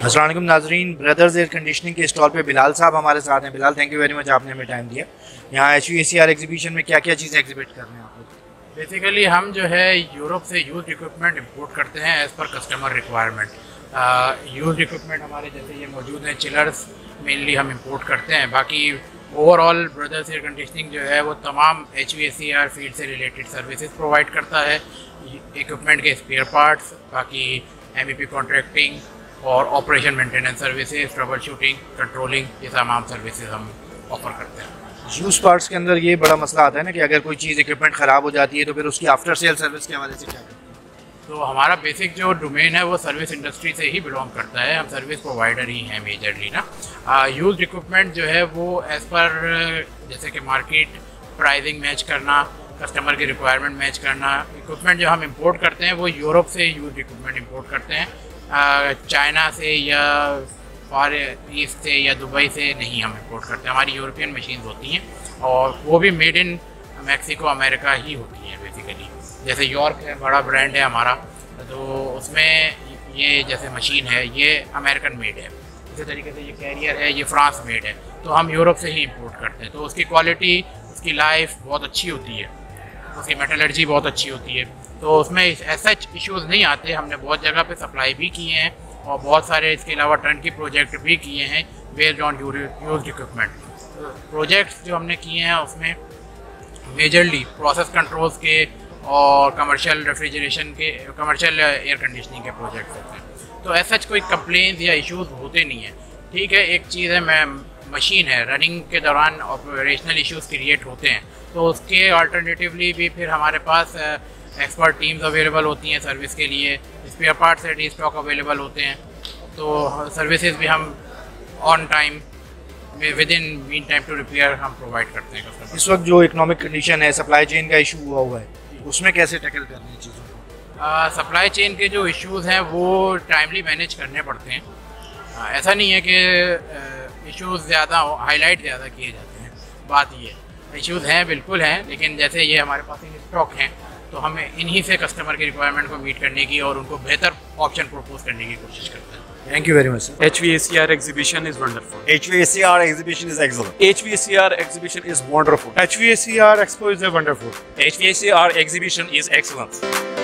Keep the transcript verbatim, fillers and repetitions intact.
अस्सलाम वालेकुम नाजरीन, ब्रदर्स एयर कंडीशनिंग के स्टॉल पे बिलाल साहब हमारे साथ हैं। Bilal, thank you very much, आपने हमें टाइम दिया। यहाँ H U A C R exhibition में क्या क्या चीज़ें एग्जिबिट कर रहे हैं आप लोग? बेसिकली हम जो है यूरोप से यूज इक्विपमेंट इंपोर्ट करते हैं as per customer requirement. Use equipment हमारे जैसे ये मौजूद हैं, चिलर्स मेनली हम इंपोर्ट करते हैं। बाकी ओवरऑल ब्रदर्स एयर कंडीशनिंग जो है वो तमाम H U A C R field से रिलेटेड सर्विसेज प्रोवाइड करता है। इक्विपमेंट के स्पेयर पार्ट्स, बाकी एम ई पी कॉन्ट्रैक्टिंग और operation maintenance services, troubleshooting, controlling, ये तमाम सर्विसेज हम ऑफर करते हैं। यूज पार्ट्स के अंदर ये बड़ा मसला आता है ना कि अगर कोई चीज़ इक्विपमेंट ख़राब हो जाती है तो फिर उसकी आफ्टर सेल सर्विस के हवाले से क्या करते हैं? तो हमारा बेसिक जो डोमेन है वो सर्विस इंडस्ट्री से ही बिलोंग करता है। हम सर्विस प्रोवाइडर ही हैं मेजरली ना। यूज इक्विपमेंट जो है वो एज़ पर जैसे कि मार्केट प्राइसिंग मैच करना, कस्टमर की रिक्वायरमेंट मैच करना। इक्विपमेंट जो हम इंपोर्ट करते हैं वो यूरोप से यूज इक्विपमेंट इंपोर्ट करते हैं, चाइना से या फार ईस्ट से या दुबई से नहीं हम इंपोर्ट करते हैं। हमारी यूरोपियन मशीन्स होती हैं और वो भी मेड इन मैक्सिको अमेरिका ही होती हैं बेसिकली। जैसे यॉर्क है, बड़ा ब्रांड है हमारा, तो उसमें ये जैसे मशीन है ये अमेरिकन मेड है। इसी तरीके से ये कैरियर है, ये फ्रांस मेड है, तो हम यूरोप से ही इंपोर्ट करते हैं। तो उसकी क्वालिटी, उसकी लाइफ बहुत अच्छी होती है, उसकी मेटलर्जी बहुत अच्छी होती है, तो उसमें ऐसा इश्यूज़ नहीं आते। हमने बहुत जगह पे सप्लाई भी किए हैं और बहुत सारे इसके अलावा टर्न की प्रोजेक्ट भी किए हैं based on used equipment. Projects जो हमने किए हैं उसमें मेजरली प्रोसेस कंट्रोल्स के और कमर्शियल रेफ्रिजरेशन के, कमर्शियल एयर कंडीशनिंग के प्रोजेक्ट्स होते हैं। तो ऐसा कोई कंप्लेंट्स या इश्यूज़ होते नहीं हैं। ठीक है, एक चीज़ है, मैं मशीन है, रनिंग के दौरान ऑपरेशनल इश्यूज़ क्रिएट होते हैं, तो उसके अल्टरनेटिवली भी फिर हमारे पास एक्सपर्ट टीम्स अवेलेबल होती हैं सर्विस के लिए। Spare parts at stock available होते हैं, तो सर्विसेज भी हम on time within mean time to repair हम प्रोवाइड करते हैं कस्टमर। इस वक्त जो इकोनॉमिक कंडीशन है, सप्लाई चेन का इशू हुआ हुआ है, उसमें कैसे टैकल करनी है चीज़ों को? सप्लाई चेन के जो इश्यूज़ हैं वो टाइमली मैनेज करने पड़ते हैं। आ, ऐसा नहीं है कि इश्यूज़ ज़्यादा हाईलाइट ज़्यादा किए जाते हैं। बात ये इश्यूज़ हैं, बिल्कुल हैं, लेकिन जैसे ये हमारे पास इन स्टॉक हैं तो हमें इन्हीं से कस्टमर की रिक्वायरमेंट को मीट करने की और उनको बेहतर ऑप्शन प्रपोज करने की कोशिश करते हैं। Thank you very much, sir. H V A C R exhibition is wonderful. H V A C R exhibition is excellent. H V A C R exhibition is wonderful. H V A C R Expo is a wonderful. H V A C R exhibition is excellent.